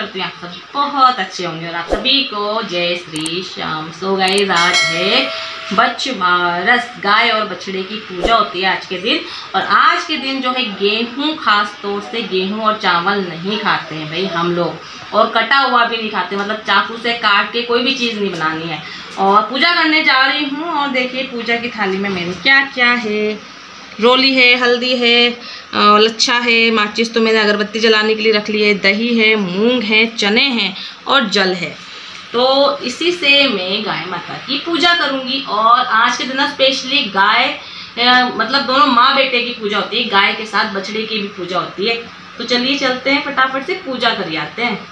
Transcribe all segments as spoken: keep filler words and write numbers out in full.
करती हूँ आप सभी बहुत अच्छे होंगे और आप सभी को जय श्री श्याम। सो गाइस, आज है बछवारस, गाय और बछड़े की पूजा होती है आज के दिन। और आज के दिन जो है गेहूं, खास तौर से गेहूं और चावल नहीं खाते हैं भाई हम लोग, और कटा हुआ भी नहीं खाते, मतलब चाकू से काट के कोई भी चीज़ नहीं बनानी है। और पूजा करने जा रही हूँ और देखिए पूजा की थाली में मेरे क्या क्या है। रोली है, हल्दी है, लच्छा है, माचिस तो मैंने अगरबत्ती जलाने के लिए रख ली है, दही है, मूंग है, चने हैं और जल है। तो इसी से मैं गाय माता की पूजा करूंगी। और आज के दिन स्पेशली गाय मतलब दोनों माँ बेटे की पूजा होती है, गाय के साथ बछड़े की भी पूजा होती है। तो चलिए चलते हैं, फटाफट से पूजा कर आते हैं।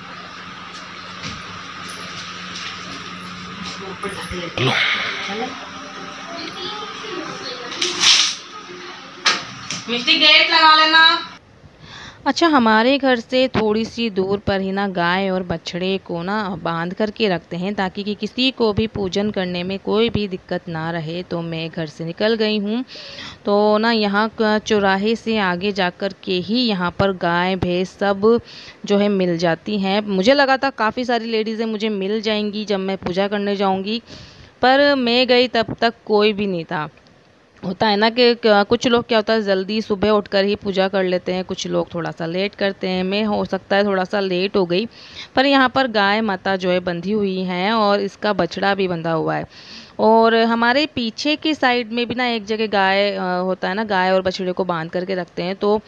मिस्टी गेट लगा लेना। अच्छा, हमारे घर से थोड़ी सी दूर पर ही ना गाय और बछड़े को ना बांध करके रखते हैं ताकि कि किसी को भी पूजन करने में कोई भी दिक्कत ना रहे। तो मैं घर से निकल गई हूँ, तो ना यहाँ चौराहे से आगे जाकर के ही यहाँ पर गाय भैंस सब जो है मिल जाती हैं। मुझे लगा था काफ़ी सारी लेडीज़ें मुझे मिल जाएंगी जब मैं पूजा करने जाऊँगी, पर मैं गई तब तक कोई भी नहीं था। होता है ना कि कुछ लोग क्या होता है जल्दी सुबह उठकर ही पूजा कर लेते हैं, कुछ लोग थोड़ा सा लेट करते हैं। मैं हो सकता है थोड़ा सा लेट हो गई, पर यहाँ पर गाय माता जो है बंधी हुई हैं और इसका बछड़ा भी बंधा हुआ है। और हमारे पीछे की साइड में भी ना एक जगह गाय होता है ना, गाय और बछड़े को बांध करके रखते हैं। तो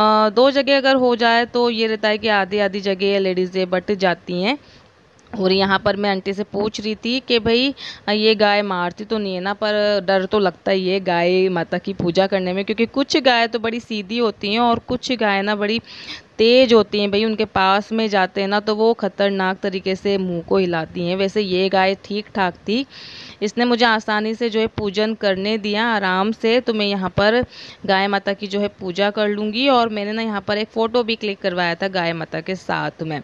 दो जगह अगर हो जाए तो ये रहता है कि आधी आधी जगह लेडीज़ें बट जाती हैं। और यहाँ पर मैं आंटी से पूछ रही थी कि भाई ये गाय मारती तो नहीं है ना, पर डर तो लगता ही है गाय माता की पूजा करने में, क्योंकि कुछ गाय तो बड़ी सीधी होती हैं और कुछ गाय ना बड़ी तेज होती हैं। भाई उनके पास में जाते हैं ना तो वो खतरनाक तरीके से मुंह को हिलाती हैं। वैसे ये गाय ठीक ठाक थी, इसने मुझे आसानी से जो है पूजन करने दिया आराम से। तो मैं यहाँ पर गाय माता की जो है पूजा कर लूँगी। और मैंने ना यहाँ पर एक फ़ोटो भी क्लिक करवाया था गाय माता के साथ में।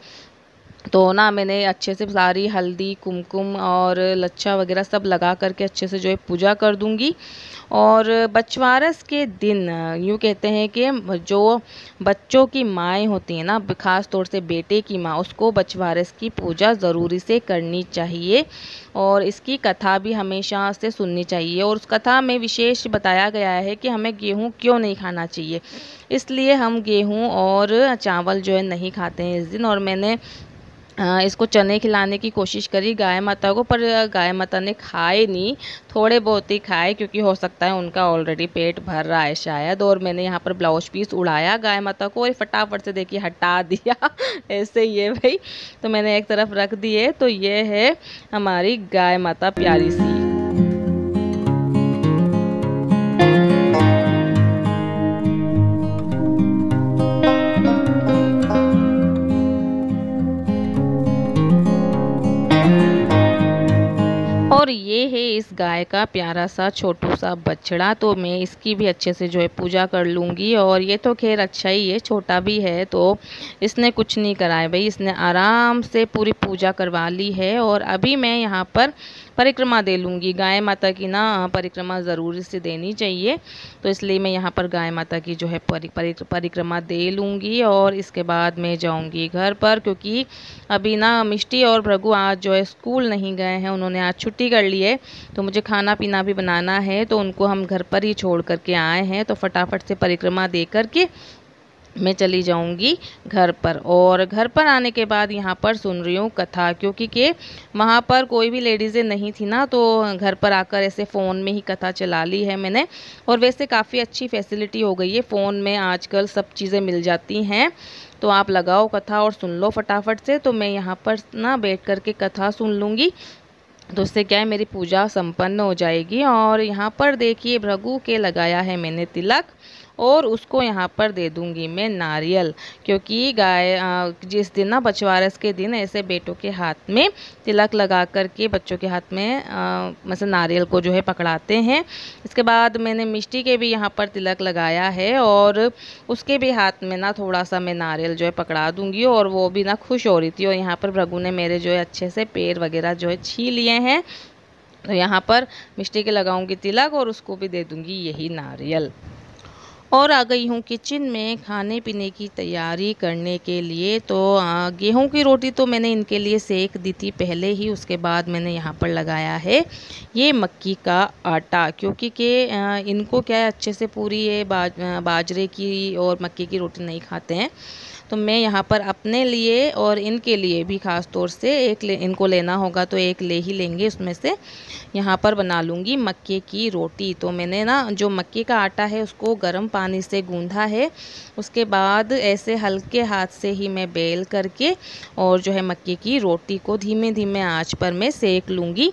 तो ना मैंने अच्छे से सारी हल्दी, कुमकुम और लच्छा वगैरह सब लगा करके अच्छे से जो है पूजा कर दूंगी। और बछवारस के दिन यूँ कहते हैं कि जो बच्चों की माएँ होती हैं ना, ख़ास तौर से बेटे की माँ, उसको बछवारस की पूजा ज़रूरी से करनी चाहिए। और इसकी कथा भी हमेशा से सुननी चाहिए। और उस कथा में विशेष बताया गया है कि हमें गेहूँ क्यों नहीं खाना चाहिए, इसलिए हम गेहूँ और चावल जो है नहीं खाते हैं इस दिन। और मैंने इसको चने खिलाने की कोशिश करी गाय माता को, पर गाय माता ने खाए नहीं, थोड़े बहुत ही खाए, क्योंकि हो सकता है उनका ऑलरेडी पेट भर रहा है शायद। और मैंने यहाँ पर ब्लाउज पीस उड़ाया गाय माता को और फटाफट से देखिए हटा दिया ऐसे ही है भाई। तो मैंने एक तरफ रख दिए। तो ये है हमारी गाय माता प्यारी सी। और ये है इस गाय का प्यारा सा छोटू सा बछड़ा। तो मैं इसकी भी अच्छे से जो है पूजा कर लूँगी। और ये तो खैर अच्छा ही है, छोटा भी है, तो इसने कुछ नहीं करा है भाई, इसने आराम से पूरी पूजा करवा ली है। और अभी मैं यहाँ पर परिक्रमा दे लूँगी। गाय माता की ना परिक्रमा ज़रूर से देनी चाहिए, तो इसलिए मैं यहाँ पर गाय माता की जो है परि, परि, परिक्रमा दे लूँगी। और इसके बाद मैं जाऊँगी घर पर, क्योंकि अभी ना मिष्टी और भृगु आज जो है स्कूल नहीं गए हैं, उन्होंने आज छुट्टी कर ली है। तो मुझे खाना पीना भी बनाना है, तो उनको हम घर पर ही छोड़ करके आए हैं। तो फटाफट से परिक्रमा दे करके मैं चली जाऊंगी घर पर। और घर पर आने के बाद यहाँ पर सुन रही हूँ कथा, क्योंकि के वहाँ पर कोई भी लेडीज़ें नहीं थी ना, तो घर पर आकर ऐसे फ़ोन में ही कथा चला ली है मैंने। और वैसे काफ़ी अच्छी फैसिलिटी हो गई है, फ़ोन में आजकल सब चीज़ें मिल जाती हैं, तो आप लगाओ कथा और सुन लो फटाफट से। तो मैं यहाँ पर ना बैठ कर के कथा सुन लूँगी, तो उससे क्या है मेरी पूजा संपन्न हो जाएगी। और यहाँ पर देखिए भृगु के लगाया है मैंने तिलक, और उसको यहाँ पर दे दूँगी मैं नारियल, क्योंकि गाय जिस दिन ना बछवारस के दिन ऐसे बेटों के हाथ में तिलक लगा करके बच्चों के हाथ में मतलब नारियल को जो है पकड़ाते हैं। इसके बाद मैंने मिष्टी के भी यहाँ पर तिलक लगाया है, और उसके भी हाथ में ना थोड़ा सा मैं नारियल जो है पकड़ा दूँगी। और वो भी ना खुश हो रही थी। और यहाँ पर भृगु ने मेरे जो है अच्छे से पैर वगैरह जो है छी लिए हैं, तो यहाँ पर मिष्टी के लगाऊंगी तिलक और उसको भी दे दूँगी यही नारियल। और आ गई हूँ किचन में खाने पीने की तैयारी करने के लिए। तो गेहूं की रोटी तो मैंने इनके लिए सेक दी थी पहले ही, उसके बाद मैंने यहाँ पर लगाया है ये मक्की का आटा, क्योंकि के इनको क्या है अच्छे से पूरी ये बाज बाजरे की और मक्की की रोटी नहीं खाते हैं। तो मैं यहाँ पर अपने लिए और इनके लिए भी ख़ास तौर से एक ले, इनको लेना होगा तो एक ले ही लेंगे, उसमें से यहाँ पर बना लूँगी मक्के की रोटी। तो मैंने ना जो मक्के का आटा है उसको गर्म पानी से गूँधा है, उसके बाद ऐसे हल्के हाथ से ही मैं बेल करके और जो है मक्के की रोटी को धीमे धीमे आंच पर मैं सेक लूँगी।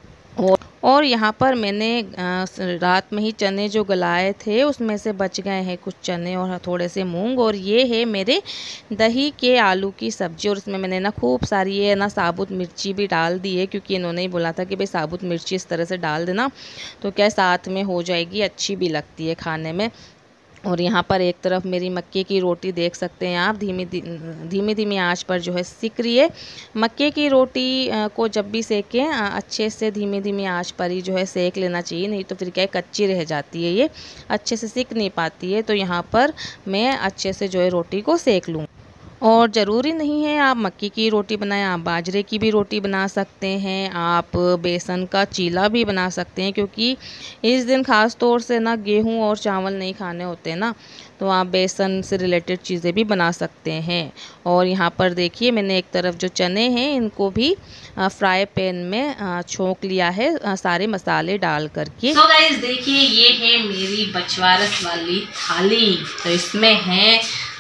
और और यहाँ पर मैंने रात में ही चने जो गलाए थे उसमें से बच गए हैं कुछ चने और थोड़े से मूंग, और ये है मेरे दही के आलू की सब्ज़ी। और इसमें मैंने ना खूब सारी ये ना साबुत मिर्ची भी डाल दी है, क्योंकि इन्होंने ही बोला था कि भाई साबुत मिर्ची इस तरह से डाल देना तो क्या साथ में हो जाएगी, अच्छी भी लगती है खाने में। और यहाँ पर एक तरफ मेरी मक्के की रोटी देख सकते हैं आप धीमी धीमी धीमी आंच पर जो है सिक रही है। मक्के की रोटी को जब भी सेकें अच्छे से धीमी धीमी आंच पर ही जो है सेक लेना चाहिए, नहीं तो फिर क्या है कच्ची रह जाती है, ये अच्छे से सिक नहीं पाती है। तो यहाँ पर मैं अच्छे से जो है रोटी को सेक लूँ। और ज़रूरी नहीं है आप मक्की की रोटी बनाएं, आप बाजरे की भी रोटी बना सकते हैं, आप बेसन का चीला भी बना सकते हैं, क्योंकि इस दिन ख़ास तौर से ना गेहूं और चावल नहीं खाने होते हैं ना, तो आप बेसन से रिलेटेड चीज़ें भी बना सकते हैं। और यहाँ पर देखिए मैंने एक तरफ जो चने हैं इनको भी फ्राई पैन में छोंक लिया है सारे मसाले डाल करके। तो गाइस देखिए ये है मेरी बछवारस वाली थाली। तो इसमें है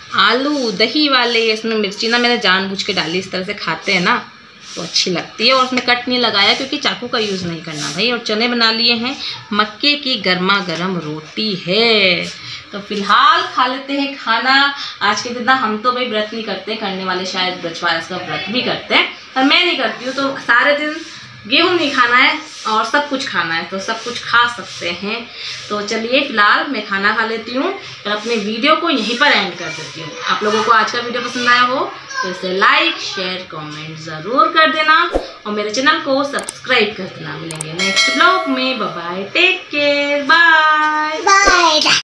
आलू दही वाले, इसमें मिर्ची ना मैंने जानबूझ के डाली, इस तरह से खाते हैं ना तो अच्छी लगती है। और उसमें कट नहीं लगाया क्योंकि चाकू का यूज़ नहीं करना भाई। और चने बना लिए हैं, मक्के की गर्मा गर्म रोटी है। तो फिलहाल खा लेते हैं खाना। आज के दिन ना हम तो भाई व्रत नहीं करते, करने वाले शायद बछवारस का व्रत भी करते हैं, पर मैं नहीं करती हूँ। तो सारे दिन गेहूँ नहीं खाना है और सब कुछ खाना है, तो सब कुछ खा सकते हैं। तो चलिए फिलहाल मैं खाना खा लेती हूँ और अपने वीडियो को यहीं पर एंड कर देती हूँ। आप लोगों को आज का वीडियो पसंद आया हो तो इसे लाइक शेयर कमेंट ज़रूर कर देना और मेरे चैनल को सब्सक्राइब कर देना। मिलेंगे नेक्स्ट ब्लॉग में। Bye bye, take care, bye bye.